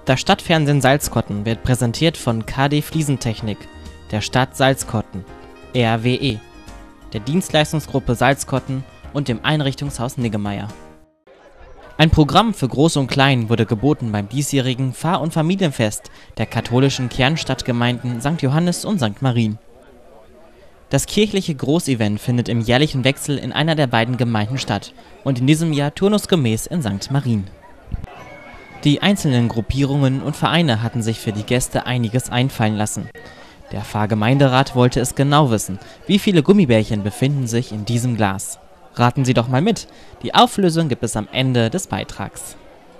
Das Stadtfernsehen Salzkotten wird präsentiert von KD Fliesentechnik, der Stadt Salzkotten, RWE, der Dienstleistungsgruppe Salzkotten und dem Einrichtungshaus Niggemeier. Ein Programm für Groß und Klein wurde geboten beim diesjährigen Pfarr- und Familienfest der katholischen Kernstadtgemeinden St. Johannes und St. Marien. Das kirchliche Großevent findet im jährlichen Wechsel in einer der beiden Gemeinden statt und in diesem Jahr turnusgemäß in St. Marien. Die einzelnen Gruppierungen und Vereine hatten sich für die Gäste einiges einfallen lassen. Der Pfarrgemeinderat wollte es genau wissen, wie viele Gummibärchen befinden sich in diesem Glas. Raten Sie doch mal mit, die Auflösung gibt es am Ende des Beitrags.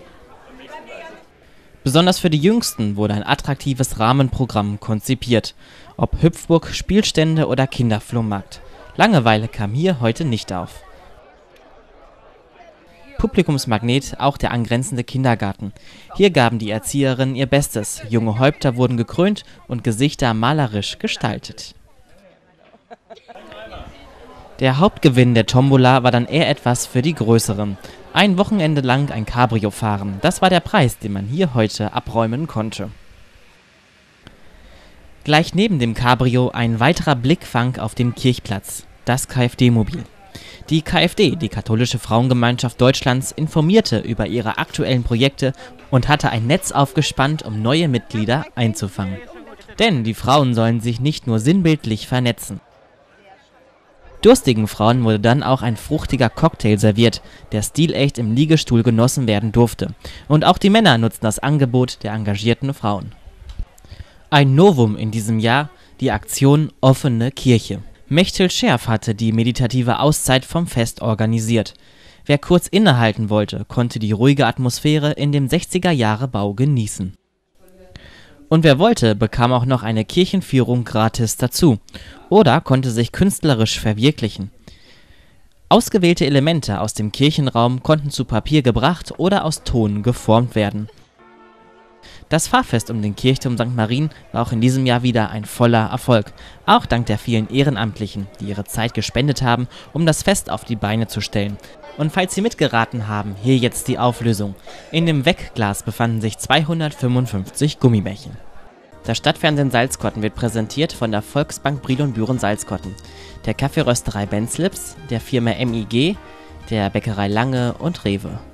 Besonders für die Jüngsten wurde ein attraktives Rahmenprogramm konzipiert. Ob Hüpfburg, Spielstände oder Kinderflohmarkt. Langeweile kam hier heute nicht auf. Publikumsmagnet auch der angrenzende Kindergarten. Hier gaben die Erzieherinnen ihr Bestes. Junge Häupter wurden gekrönt und Gesichter malerisch gestaltet. Der Hauptgewinn der Tombola war dann eher etwas für die Größeren. Ein Wochenende lang ein Cabrio fahren, das war der Preis, den man hier heute abräumen konnte. Gleich neben dem Cabrio ein weiterer Blickfang auf dem Kirchplatz, das KfD-Mobil. Die KfD, die Katholische Frauengemeinschaft Deutschlands, informierte über ihre aktuellen Projekte und hatte ein Netz aufgespannt, um neue Mitglieder einzufangen. Denn die Frauen sollen sich nicht nur sinnbildlich vernetzen. Durstigen Frauen wurde dann auch ein fruchtiger Cocktail serviert, der stilecht im Liegestuhl genossen werden durfte. Und auch die Männer nutzten das Angebot der engagierten Frauen. Ein Novum in diesem Jahr, die Aktion Offene Kirche. Mechthild Scherf hatte die meditative Auszeit vom Fest organisiert. Wer kurz innehalten wollte, konnte die ruhige Atmosphäre in dem 60er-Jahre-Bau genießen. Und wer wollte, bekam auch noch eine Kirchenführung gratis dazu oder konnte sich künstlerisch verwirklichen. Ausgewählte Elemente aus dem Kirchenraum konnten zu Papier gebracht oder aus Ton geformt werden. Das Fahrfest um den Kirchturm St. Marien war auch in diesem Jahr wieder ein voller Erfolg. Auch dank der vielen Ehrenamtlichen, die ihre Zeit gespendet haben, um das Fest auf die Beine zu stellen. Und falls Sie mitgeraten haben, hier jetzt die Auflösung. In dem Wegglas befanden sich 255 Gummibärchen. Das Stadtfernsehen Salzkotten wird präsentiert von der Volksbank Briel und Büren Salzkotten, der Kaffeerösterei Benzlips, der Firma MIG, der Bäckerei Lange und Rewe.